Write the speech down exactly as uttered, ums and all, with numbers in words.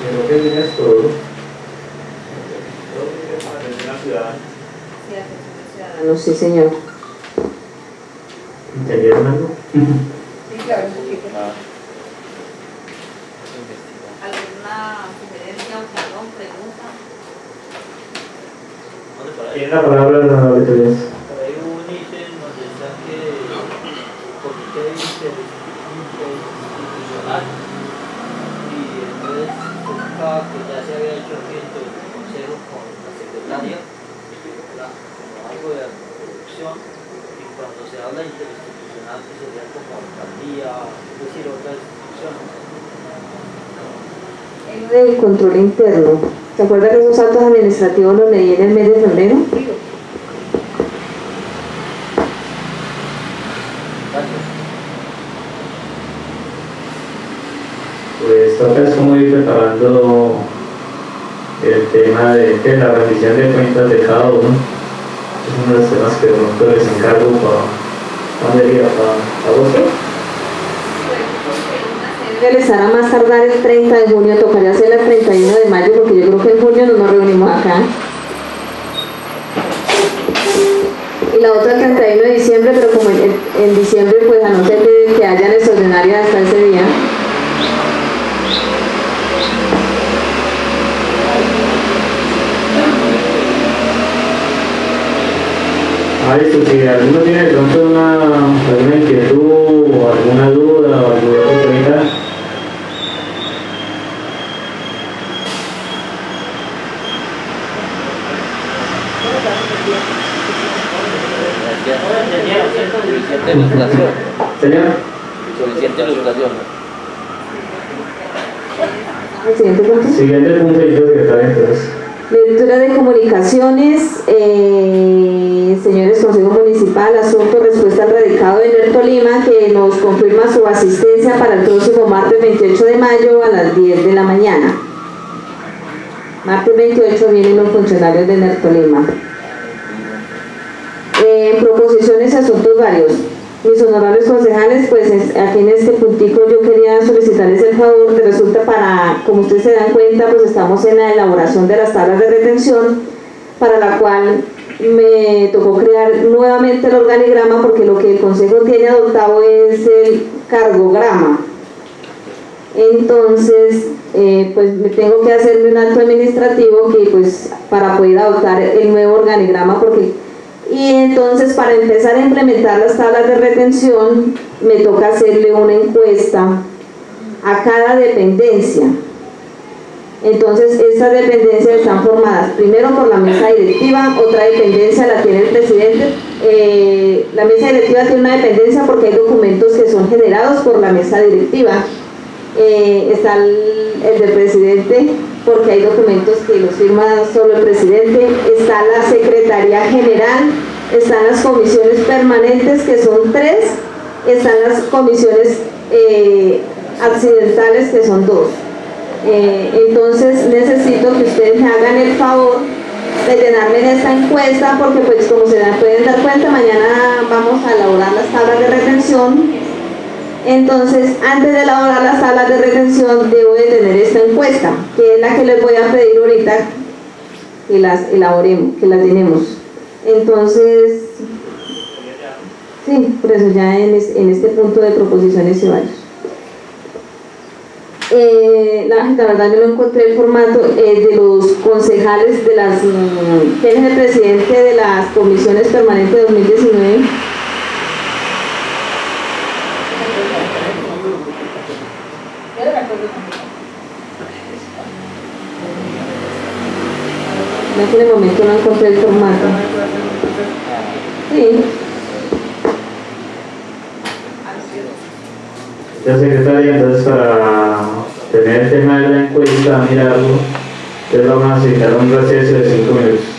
Creo que tienes todo. Todo tiene para atención al ciudadano. Sí, atención al ciudadano, sí, señor. ¿Entendieron algo? Sí, claro, un poquito. Ah. ¿Alguna sugerencia, opinión, pregunta? ¿Dónde para ahí? Tiene la palabra la autoridad. Por ahí hubo un ítem donde está que comité interinstitucional y entonces se notaba que ya se había hecho abierto el consejo con la secretaria, ¿verdad? Como algo de producción, y cuando se habla interinstitucional pues sería como alcaldía, es decir, otras instituciones. El del control interno. ¿Se acuerda que esos actos administrativos los leí en el mes de febrero? Pues toca es como ir preparando el tema de, de la rendición de cuentas de cada uno. Es uno de los temas que de pronto les encargo para ¿dónde iría? ¿Para agosto? Realizar a más tardar el treinta de junio, tocaría hacer el treinta y uno de mayo, porque yo creo que en junio no nos reunimos acá. Y la otra el treinta y uno de diciembre, pero como en, en diciembre pues a no ser que, que hayan extraordinarias hasta ese día. Ah, listo, si alguno tiene de pronto una, alguna inquietud o alguna duda o alguna oportunidad. Suficiente ilustración. Señor. Suficiente ilustración. Siguiente punto. Siguiente punto y yo secretario entonces. Lectura de comunicaciones, eh, señores Consejo Municipal, asunto respuesta al radicado de Ner Tolima, que nos confirma su asistencia para el próximo martes veintiocho de mayo a las diez de la mañana. Martes veintiocho vienen los funcionarios de Ner Tolima. Eh, proposiciones y asuntos varios. Mis honorables concejales, pues es, aquí en este puntico yo quería solicitarles el favor de resulta para, como ustedes se dan cuenta, pues estamos en la elaboración de las tablas de retención, para la cual me tocó crear nuevamente el organigrama, porque lo que el Consejo tiene adoptado es el cargograma. Entonces, eh, pues me tengo que hacerme un acto administrativo que pues para poder adoptar el nuevo organigrama, porque y entonces para empezar a implementar las tablas de retención me toca hacerle una encuesta a cada dependencia. Entonces estas dependencias están formadas primero por la mesa directiva, otra dependencia la tiene el presidente. Eh, la mesa directiva tiene una dependencia porque hay documentos que son generados por la mesa directiva. Eh, está el, el del presidente porque hay documentos que los firma solo el presidente, está la Secretaría General, están las comisiones permanentes que son tres, están las comisiones eh, accidentales que son dos. Eh, entonces necesito que ustedes me hagan el favor de llenarme en esta encuesta, porque pues como se pueden dar cuenta, mañana vamos a elaborar las tablas de retención. Entonces, antes de elaborar las tablas de retención, debo de tener esta encuesta, que es la que les voy a pedir ahorita que las elaboremos, que la tenemos. Entonces, sí, por eso ya en, es, en este punto de proposiciones y varios. Eh, la, la verdad yo no encontré el formato eh, de los concejales de las, mm, ¿quién es el presidente de las comisiones permanentes de dos mil diecinueve? No, en el momento no encontré el formato. Sí. Ya secretaria, entonces para tener el tema de la encuesta, mirarlo, entonces vamos a necesitar un receso de cinco minutos.